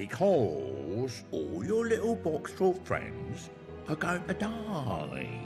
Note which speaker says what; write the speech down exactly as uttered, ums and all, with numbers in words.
Speaker 1: Because all your little boxtrot friends are going to die.